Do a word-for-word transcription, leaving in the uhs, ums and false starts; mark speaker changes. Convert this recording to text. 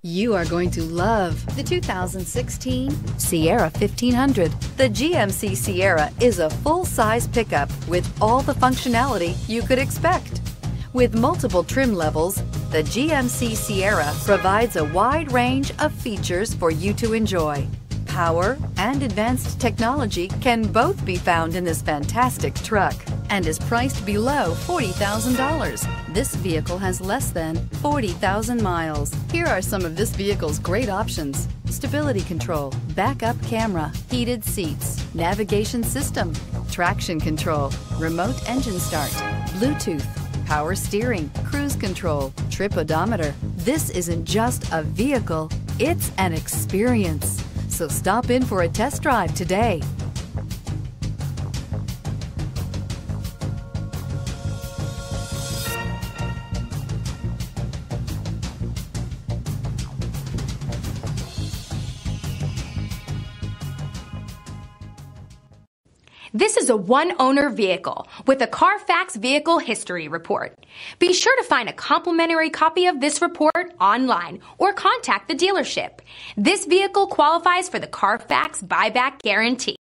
Speaker 1: You are going to love the two thousand sixteen Sierra fifteen hundred. The G M C Sierra is a full-size pickup with all the functionality you could expect. With multiple trim levels, the G M C Sierra provides a wide range of features for you to enjoy. Power and advanced technology can both be found in this fantastic truck and is priced below forty thousand dollars. This vehicle has less than forty thousand miles. Here are some of this vehicle's great options: stability control, backup camera, heated seats, navigation system, traction control, remote engine start, Bluetooth, power steering, cruise control, trip odometer. This isn't just a vehicle, it's an experience. So stop in for a test drive today.
Speaker 2: This is a one-owner vehicle with a Carfax Vehicle History Report. Be sure to find a complimentary copy of this report online or contact the dealership. This vehicle qualifies for the Carfax Buyback Guarantee.